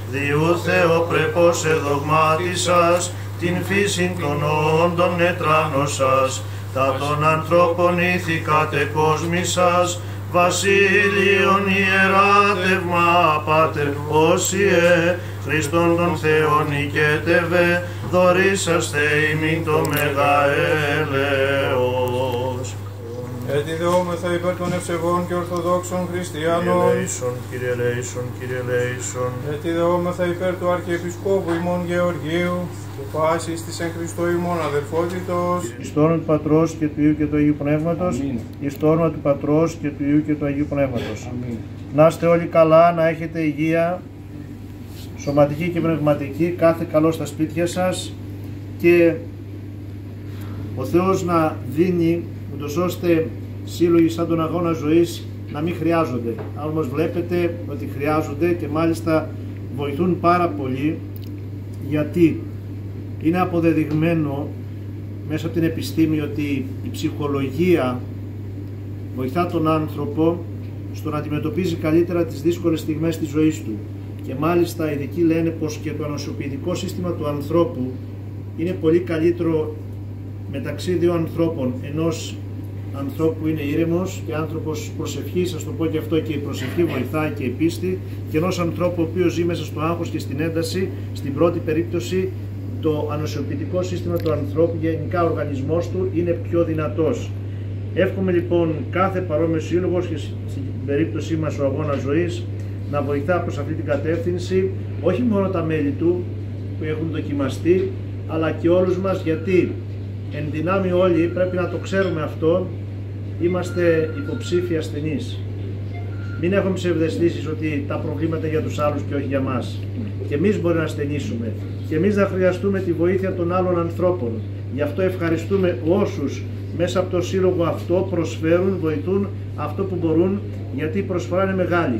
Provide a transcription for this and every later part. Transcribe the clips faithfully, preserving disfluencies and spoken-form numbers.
Διού Θεοπρεπώς εδογμάτισας, την φύσιν των όντων ετράνωσας, τα των ανθρώπων ήθηκατε κόσμησας, Βασίλειον ιεράτευμα Πάτερ Όσιε, Χριστόν τον Θεόν οικέτευε, δωρήσαστε ημίν το μεγαέλεος. Έτσι δεόμεθα υπέρ των ευσεβών και ορθοδόξων χριστιανών. Κύριε Λέησον, Κύριε Λέησον, Κύριε Λέησον. Έτσι δεόμεθα υπέρ του Αρχιεπισκόπου ημών Γεωργίου, και πάσης της εν Χριστώ ημών αδελφότητος. Εις το όνομα του Πατρός και του Υιού και του Αγίου Πνεύματος. Αμήν. Εις το όνομα του Πατρός και του Υιού και του Αγίου Πνεύματος. Αμήν. Να είστε όλοι καλά, να έχετε υγεία, σωματική και πνευματική, κάθε καλό στα σπίτια σας και ο Θεός να δίνει, ούτως ώστε σύλλογοι σαν τον αγώνα ζωής να μην χρειάζονται. Αν όμως βλέπετε ότι χρειάζονται και μάλιστα βοηθούν πάρα πολύ, γιατί είναι αποδεδειγμένο μέσα από την επιστήμη ότι η ψυχολογία βοηθά τον άνθρωπο στο να αντιμετωπίζει καλύτερα τις δύσκολες στιγμές της ζωής του. Και μάλιστα οι ειδικοί λένε πως και το ανοσοποιητικό σύστημα του ανθρώπου είναι πολύ καλύτερο μεταξύ δύο ανθρώπων, ενός ανθρώπου που είναι ήρεμος και άνθρωπος προσευχής, ας το πω και αυτό, και η προσευχή βοηθάει και η πίστη, και ενός ανθρώπου ο οποίος ζει μέσα στο άγχος και στην ένταση. Στην πρώτη περίπτωση το ανοσοποιητικό σύστημα του ανθρώπου, γενικά ο οργανισμός του, είναι πιο δυνατός. Εύχομαι λοιπόν κάθε παρόμοιο σύλλογος, και στην περίπτωσή μας ο αγώνας ζωής, να βοηθά προς αυτή την κατεύθυνση, όχι μόνο τα μέλη του που έχουν δοκιμαστεί, αλλά και όλους μας, γιατί εν δυνάμει όλοι πρέπει να το ξέρουμε αυτό, είμαστε υποψήφοι ασθενείς. Μην έχουμε ψευδαισθήσεις ότι τα προβλήματα για τους άλλους και όχι για μας. Και εμείς μπορεί να ασθενήσουμε. Και εμείς θα χρειαστούμε τη βοήθεια των άλλων ανθρώπων. Γι' αυτό ευχαριστούμε όσους μέσα από το σύλλογο αυτό προσφέρουν, βοηθούν αυτό που μπορούν, γιατί η προσφορά είναι μεγάλη.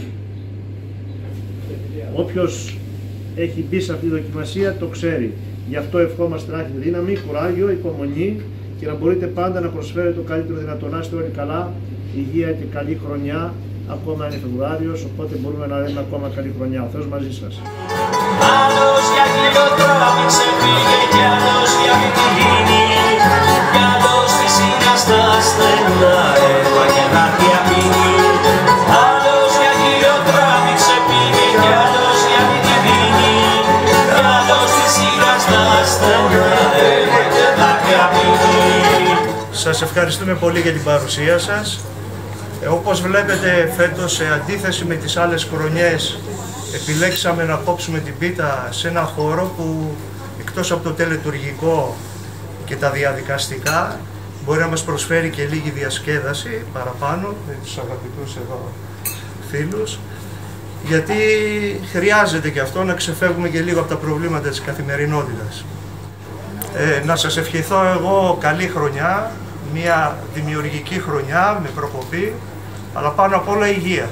Όποιος έχει μπει σε αυτή τη δοκιμασία το ξέρει. Γι' αυτό ευχόμαστε να έχετε δύναμη, κουράγιο, υπομονή και να μπορείτε πάντα να προσφέρετε το καλύτερο δυνατό. Να είστε όλοι καλά, υγεία και καλή χρονιά. Ακόμα είναι Φεβρουάριος, οπότε μπορούμε να λέμε ακόμα καλή χρονιά. Ο Θεός μαζί σας. Άλλος για χιλιότερα μην ξεφύγει, κι άλλος για μην τη γίνει, κι άλλος τη σειρά στα στενά αίμα και να διαμείνει. Άλλος για χιλιότερα μην ξεφύγει, κι άλλος για μην τη γίνει, κι άλλος τη σειρά στα στενά αίμα και να διαμείνει. Σας ευχαριστούμε πολύ για την παρουσία σας. Ε, όπως βλέπετε φέτος, σε αντίθεση με τις άλλες χρονιές, επιλέξαμε να κόψουμε την πίτα σε ένα χώρο που εκτός από το τελετουργικό και τα διαδικαστικά μπορεί να μας προσφέρει και λίγη διασκέδαση παραπάνω με τους αγαπητούς εδώ φίλους, γιατί χρειάζεται και αυτό να ξεφεύγουμε και λίγο από τα προβλήματα της καθημερινότητας. Ε, να σας ευχηθώ εγώ καλή χρονιά, μια δημιουργική χρονιά με προκοπή, αλλά πάνω απ' όλα υγεία.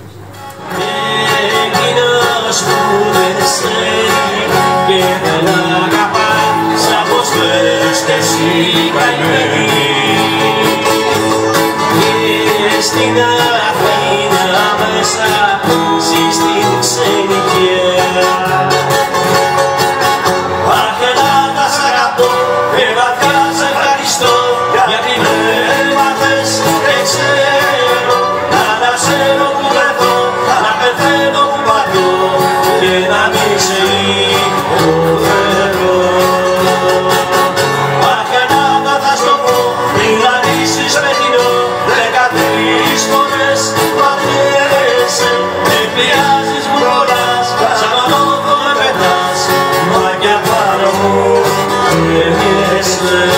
Εκείνος που δεν ξέρει και δεν αγαπά, σαν πως λες και εσύ καημένη. Και στην Αθήνα μέσα ζεις την ξενικιά. Αχ, Ελλάδα σ' αγαπώ, και βαθιά σ' ευχαριστώ, γιατί με έμαθες δεν ξέρω, να ξέρω που βρεθώ, να πεθαίνω που πατώ και να μην σε υποφέρω. Αχ, Ελλάδα θα στο πω, μην αρνήσεις με τεινό, δεκατρείς φορές πατριέσαι, με πιάζεις μου ρολάς, σαν ονόθο με πετάς, μα κι απάνω μου έρχεσαι.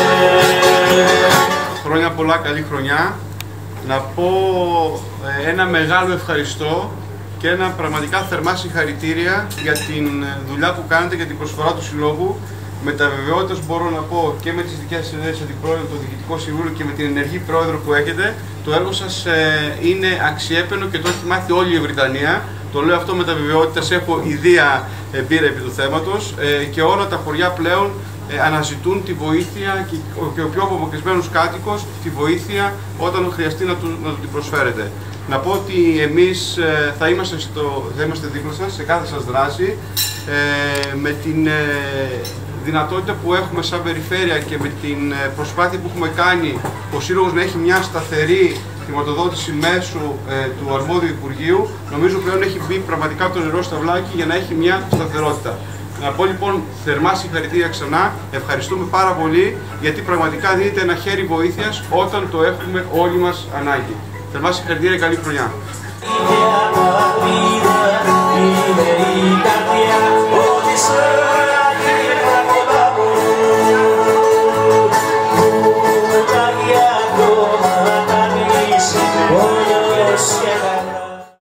Χρόνια πολλά, καλή χρονιά. Να πω ε, ένα μεγάλο ευχαριστώ και ένα πραγματικά θερμά συγχαρητήρια για την δουλειά που κάνετε, για την προσφορά του Συλλόγου. Με τα βεβαιότητας μπορώ να πω και με τις δικές σας ιδέες αντιπρόεδρο, το Διοικητικό Συμβούλιο και με την ενεργή πρόεδρο που έχετε, το έργο σας ε, είναι αξιέπαινο και το έχει μάθει όλη η Βρυτανία. Το λέω αυτό με τα βεβαιότητας, έχω ιδία εμπειρία επί του θέματος ε, και όλα τα χωριά πλέον ε, αναζητούν τη βοήθεια και, και ο πιο απομακρυσμένος κάτοικος τη βοήθεια όταν χρειαστεί να του, να του την προσφέρετε. Να πω ότι εμείς ε, θα, είμαστε στο, θα είμαστε δίπλα σας σε κάθε σας δράση ε, με την ε, δυνατότητα που έχουμε σαν περιφέρεια και με την ε, προσπάθεια που έχουμε κάνει ο Σύλλογος να έχει μια σταθερή χρηματοδότηση μέσω ε, του αρμόδιου Υπουργείου. Νομίζω πλέον έχει μπει πραγματικά το νερό στα βλάκι για να έχει μια σταθερότητα. Να πω λοιπόν θερμά συγχαρητήρια ξανά, ευχαριστούμε πάρα πολύ γιατί πραγματικά δίνετε ένα χέρι βοήθειας όταν το έχουμε όλοι μας ανάγκη. Θερμά συγχαρητήρια, καλή χρονιά.